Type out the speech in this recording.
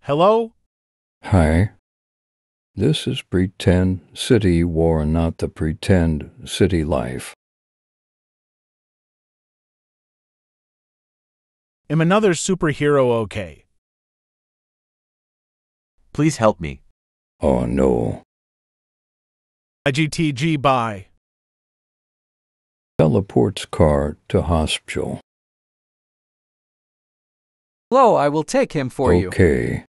Hello? Hi. This is Pretend City War, not the Pretend City Life. Am another superhero okay? Please help me. Oh no. IGTG bye. Teleports car to hospital. Hello, I will take him for you. Okay.